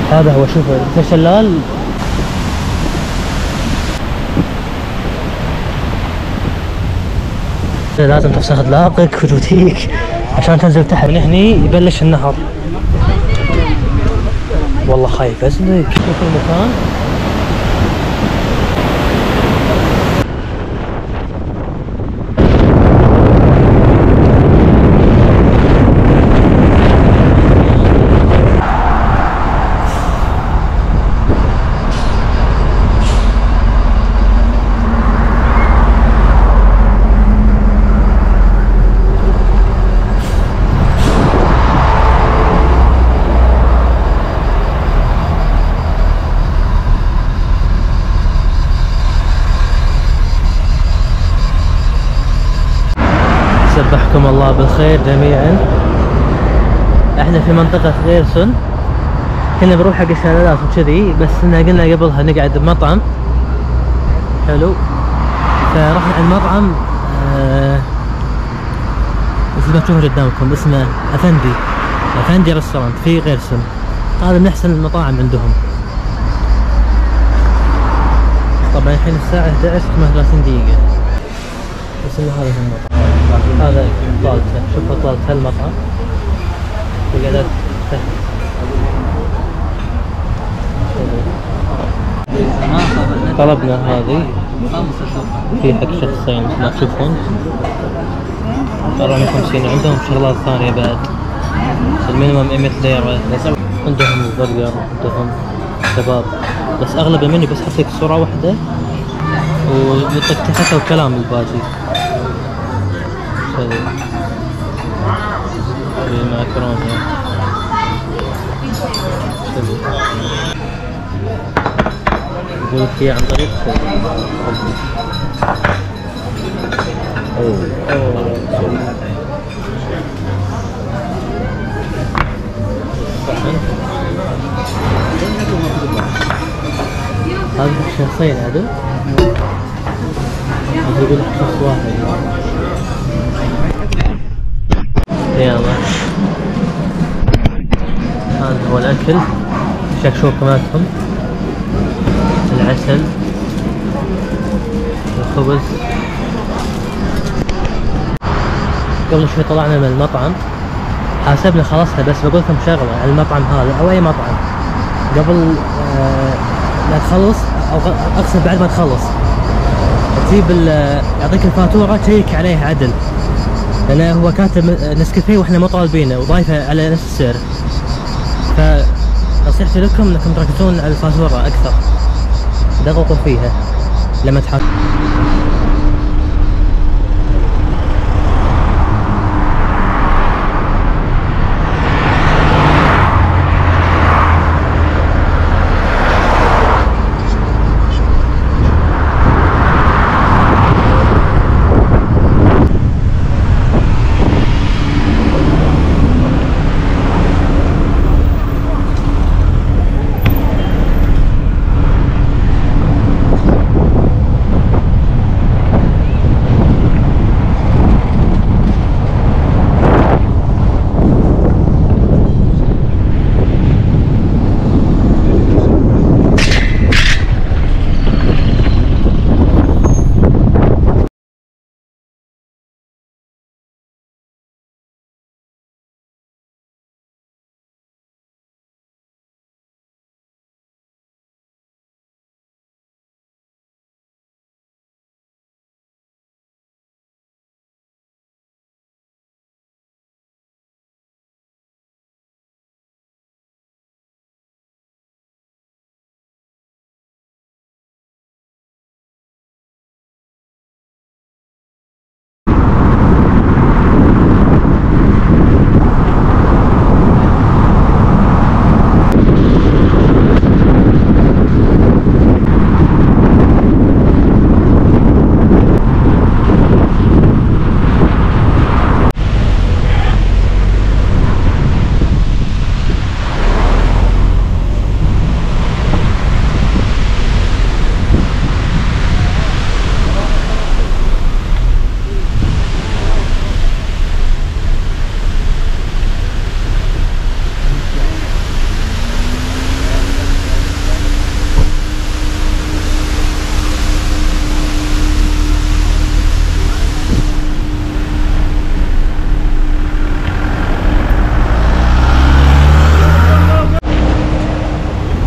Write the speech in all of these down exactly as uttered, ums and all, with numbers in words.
هذا هو، شوف الشلال. لازم تفسخ دلاقك وتوتيك عشان تنزل تحت. من هني يبلش النهر. والله خايف ازلق. شوف المكان. سبحكم الله بالخير جميعا. احنا في منطقة غيرسون، كنا بنروح حق الشلالات وكذي، بس إننا قلنا قبلها نقعد بمطعم حلو، فرحنا عند مطعم آه مثل ما تشوفون قدامكم اسمه افندي افندي ريستورانت في غيرسون. هذا من احسن المطاعم عندهم. طبعا الحين الساعة احدى عشر وثلاثين دقيقة. بس إنه هذا المطعم، هذا طالته، شوفوا طالت هالمطعم وقعدت تحت. طلبنا هذه في حق شخصين مثل ما تشوفون أربعمية وخمسين. عندهم شغلات ثانية بعد، المينيمم مية ليرة. عندهم برجر، عندهم كباب، بس أغلب المنيو بس حط لك صورة واحدة ويعطيك تحتها وكلام الباقي. هذي المعكرونة يقولك هي عن طريق اوه اوه هذا شخصين عدل. يقول لك شخص واحد. يلا هذا هو الأكل، شكشوكة مالتهم، العسل، الخبز. قبل شوي طلعنا من المطعم، حاسبنا خلصنا، بس بقول لكم شغلة على المطعم هذا أو أي مطعم، قبل آه لا تخلص أو أقصد بعد ما تخلص تجيب يعطيك الفاتورة تشيك عليها عدل، لأنه هو كاتب نسكافيه وإحنا مو طالبينه وضايفه على نفس السعر. فنصيحتي لكم إنكم تركزون على الفاتورة أكثر، دققوا فيها لما تحاسبوا.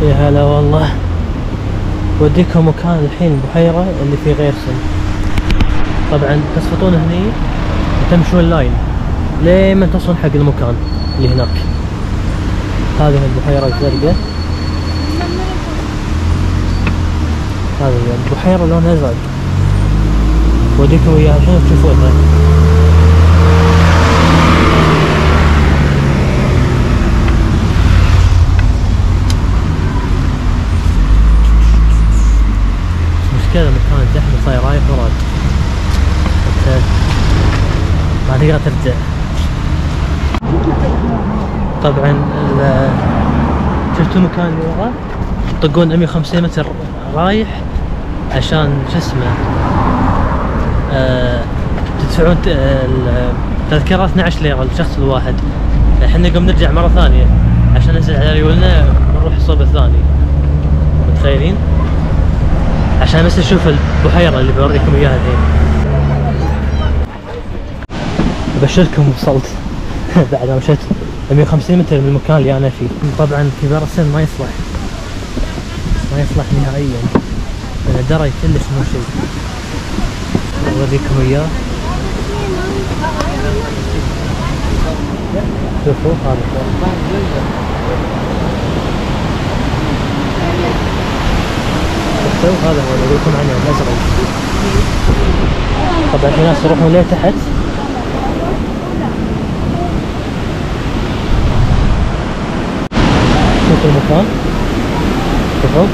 يا هلا والله. وديكم مكان الحين بحيرة اللي في غيرسن. طبعا تصفطون هني وتمشون لاين لين ما توصلون حق المكان اللي هناك. هذه البحيرة الزرقاء، هذه البحيرة لونها ازرق. وديكم اياها الحين تشوفونها. مشكلة المكان زحمة صاير رايح وراد، ما تقدر ترجع. طبعا شفتوا المكان اللي ورا تطقون مية وخمسين متر رايح عشان شو اسمه أه تدفعون التذكرة اثني عشر ليرة للشخص الواحد. احنا قم نرجع مرة ثانية عشان ننزل على ريولنا ونروح الصوب الثاني. متخيلين؟ عشان بس نشوف البحيرة اللي بوريكم اياها الحين. ابشركم وصلت بعد ما مشيت مية وخمسين متر من المكان اللي انا فيه. طبعا كبار السن ما يصلح ما يصلح نهائيا، لان الدرج كلش مو شيء. اوريكم اياه. شوفوا هذا شوفوا هذا هو اللي اقولكم عنه الازرق. طبعا في ناس يروحون ليه تحت. شوفوا المكان، شوفوا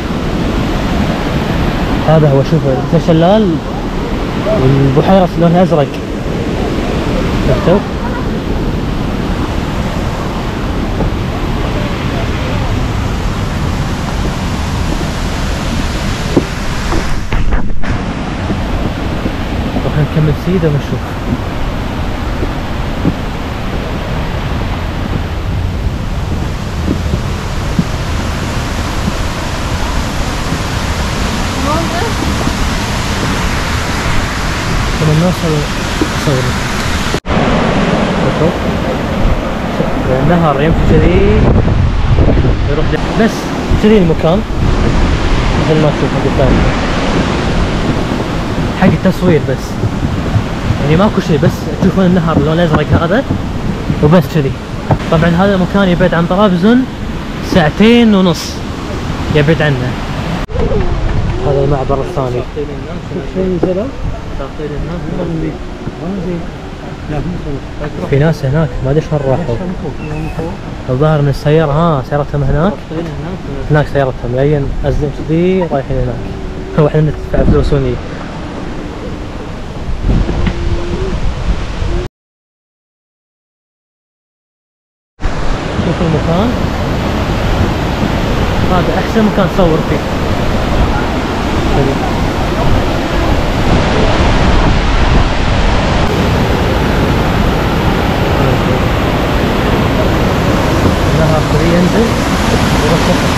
هذا هو. شوفوا الشلال والبحيرة لونها ازرق. شفتوا؟ راح نكمل سيده ونشوف. لما نوصل نصور. شوفوا النهر يمشي كذي يروح بس كذي المكان مثل ما تشوفوا قدامكم حق التصوير بس، يعني ماكو شيء، بس تشوفون النهر اللون الازرق هذا وبس كذي. طبعا هذا المكان يبعد عن طرابزون ساعتين ونص يبعد عنه. هذا المعبر الثاني. في ناس هناك ما ادري شلون راحوا. الظاهر من السيارة ها سيارتهم هناك هناك سيارتهم جايين ازلين كذي رايحين هناك. هو احنا ندفع فلوس ونجي. شوفوا المكان هذا احسن مكان تصور فيه. النهر كذي ينزل يروح تحت.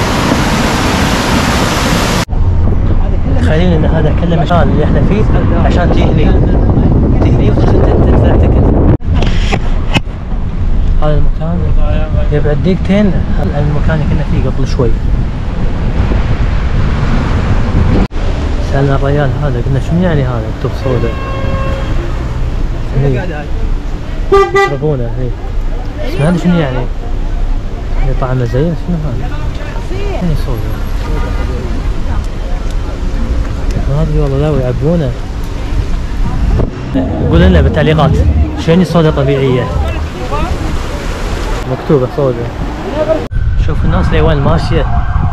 تخيلين ان هذا كله مكان اللي احنا فيه عشان تجي هني تجي هني وتدفع تكت. هذا المكان يبعد دقيقتين عن المكان اللي كنا فيه قبل شوي. سألنا الرجال هذا قلنا شنو يعني هذا مكتوب صودا؟ يشربونه هي. بس ما ادري شنو يعني. يعني طعمه زين شنو هذا؟ يعني صودا. ما ادري والله لا يعبونه. يقولون لنا بالتعليقات شو يعني صودا طبيعية؟ مكتوبة صودا. شوف الناس لي وين ماشية.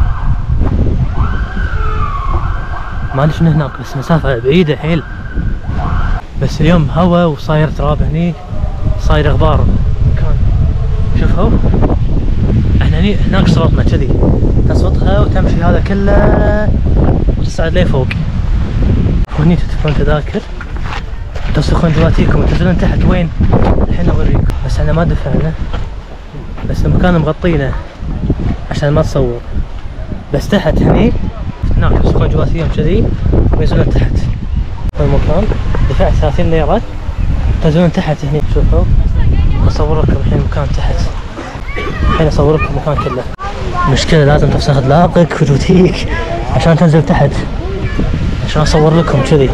ما ادري شنو هناك بس مسافة بعيدة حيل. بس اليوم هوا وصاير تراب هني صاير غبار مكان. شوفوا احنا هني هناك صوتنا كذي تصوتها وتمشي هذا كله وتصعد لي فوق. وهني تدفعون تذاكر تسلخون جواتيكم وتنزلون تحت وين الحين اوريكم. بس احنا ما دفعنا بس المكان مغطينه عشان ما تصور. بس تحت هني هناك يسلخون جواتيهم كذي وينزلون تحت. المكان دفعت ثلاثين ليرة تنزلون تحت هني. شوفوا بصور لكم الحين المكان تحت. الحين اصور لكم المكان كله. مشكلة لازم تفسخ ادلاقك وجوتيك عشان تنزل تحت، عشان اصور لكم كذي.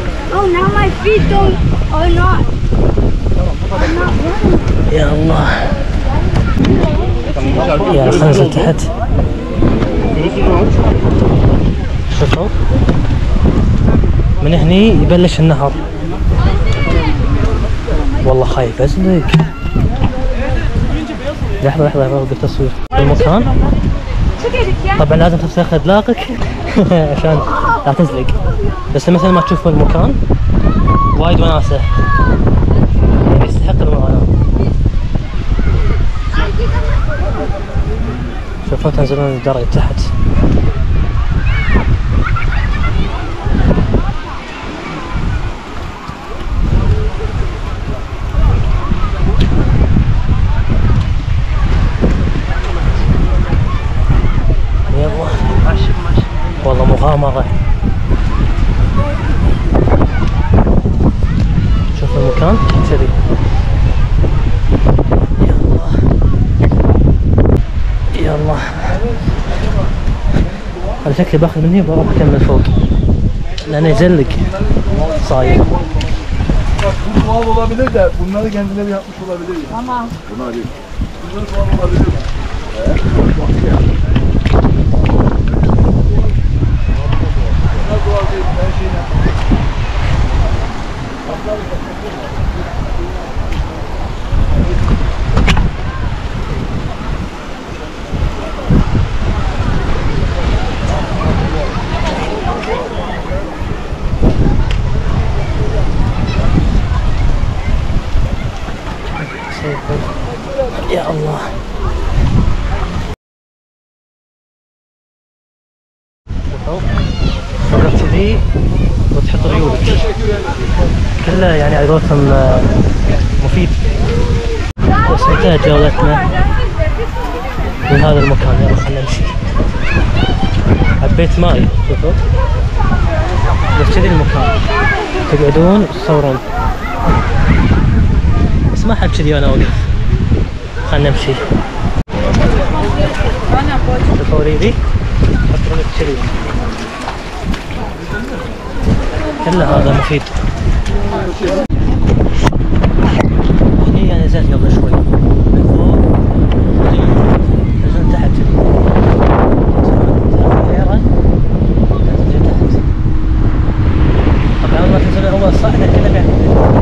يا الله يا خلينا ننزل تحت. شوفوا من هني يبلش النهر. والله خايف ازلق. لحظة لحظة وقف تصوير المكان. طبعا لازم تفسخ ادلاقك عشان لا تزلق، بس مثل ما تشوفوا المكان وايد وناسة، يعني يستحق المغامرة. شوفوا تنزلون الدرج تحت. والله مغامرة. شوف المكان كذي. يا الله يا الله. انا شكلي باخذ من هنا وبروح اكمل فوق لانه يزلق صاير. Doğal olabilir de bunları kendileri yapmış olabilir ya. Tamam. Bunlar değil. Bunlar doğal olabilir mi? Evet. Bunlar doğal değil. Her şeyini yapmış. يا الله. وقفت ذي وتحط عيونك كلها يعني على قولتهم مفيد. بس انتهت جولتنا من هذا المكان. يلا خلينا نمشي. حبيت ماي. شوفوا بس كذي المكان تقعدون وتصورون، بس ما احب كذي وانا اوقف. خلنا نمشي. شوفوا ريدي حط لك كذي كله هذا مفيد. هني انا نزلت قبل شوي من فوق نزلت تحت غيره نزلت تحت. طبعا اول ما تنزل اول صعده كله قاعد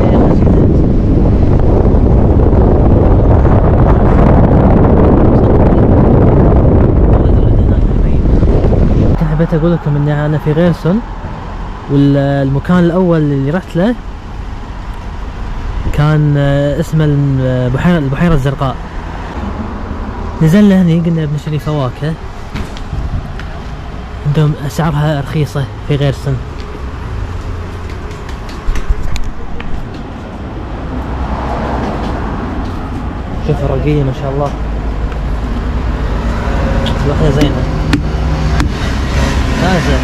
حبيت اقول لكم ان انا في غيرسون، والمكان الاول اللي رحت له كان اسمه البحيرة البحيرة الزرقاء. نزلنا هني قلنا بنشتري فواكه، عندهم اسعارها رخيصة في غيرسون. شوف الرقية ما شاء الله، واحدة زينة تازة.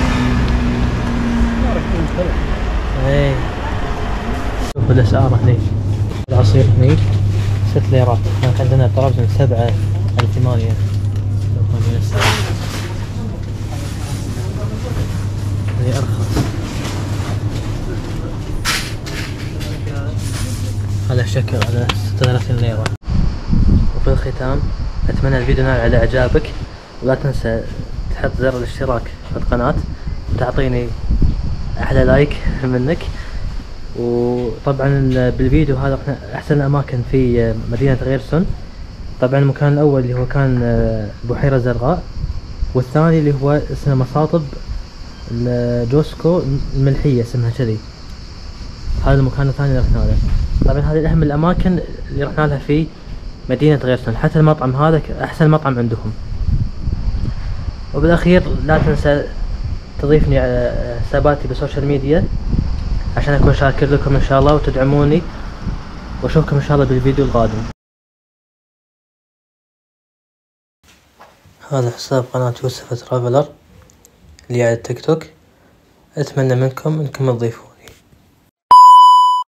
ايه شوفوا الاسعار هني. العصير هني ست ليرات، كانت عندنا طرابزون سبعة على ثمانية. شوفوا هني الاسعار هني ارخص. هذا شكل على ستة وثلاثين ليرة. وفي الختام اتمنى الفيديو نال على اعجابك، ولا تنسى تحط زر الاشتراك في القناة وتعطيني احلى لايك منك. وطبعا بالفيديو هذا احسن الاماكن في مدينة غيرسون. طبعا المكان الاول اللي هو كان البحيرة الزرقاء، والثاني اللي هو اسمه مصاطب جوسكو الملحية اسمها كذي. هذا المكان الثاني اللي رحنا له. طبعا هذه اهم الاماكن اللي رحنا لها في مدينة غيرسون. حتى المطعم هذا احسن مطعم عندهم. وبالاخير لا تنسى تضيفني على حساباتي بالسوشيال ميديا عشان اكون شاكر لكم ان شاء الله وتدعموني، واشوفكم ان شاء الله بالفيديو القادم. هذا حساب قناة يوسف ترافلر اللي على التيك توك. اتمنى منكم انكم تضيفون.